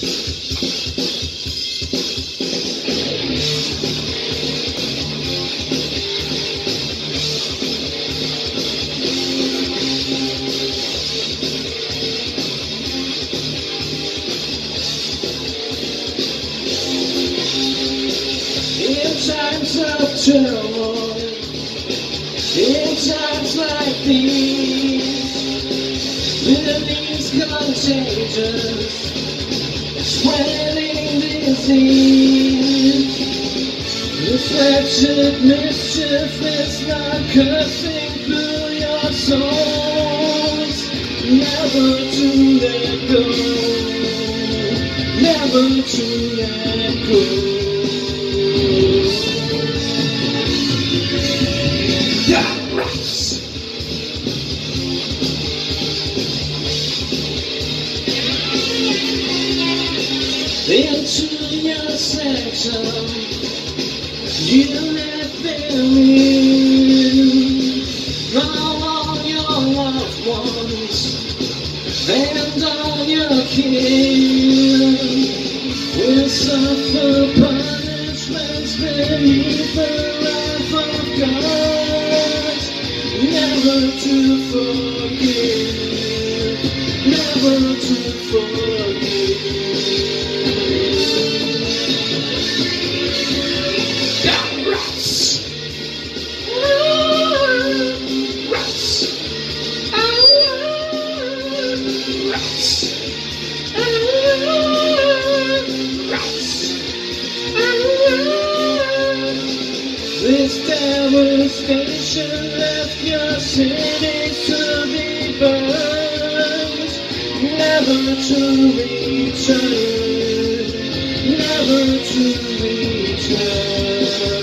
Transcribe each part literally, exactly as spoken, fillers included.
Times of turmoil, in times like these, feelings contagious, spreading disease. Reflected mischief is not cursing through your souls. Never to let go, never to let go. Into your section, you let them in. Call on your loved ones and all your kin. Will suffer punishments beneath the wrath of God. Never to forgive, never to forgive. This devastation left your cities to be burned, never to return, never to return.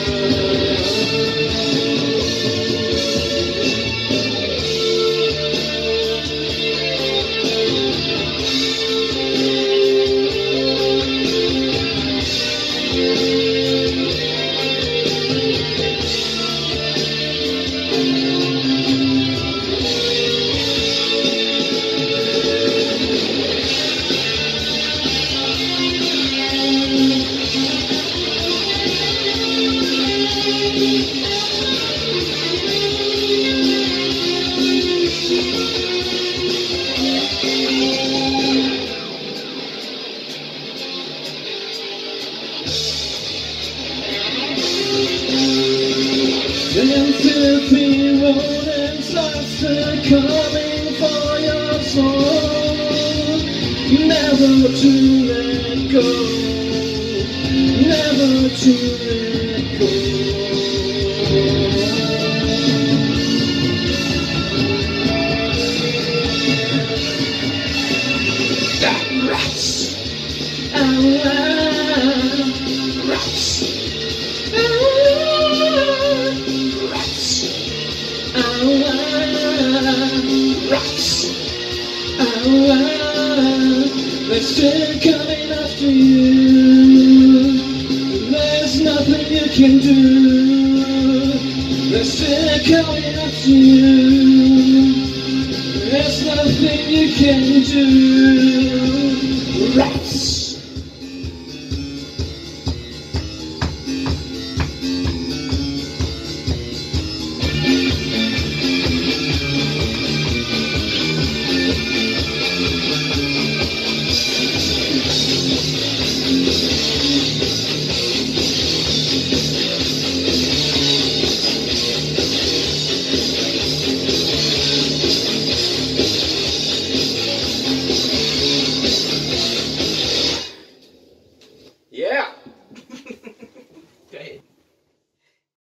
Then filthy rodents are coming for your soul. Never to let go, never to let go. That rats, and rats. They're still coming after you. There's nothing you can do. They're still coming after you. There's nothing you can do. Rats.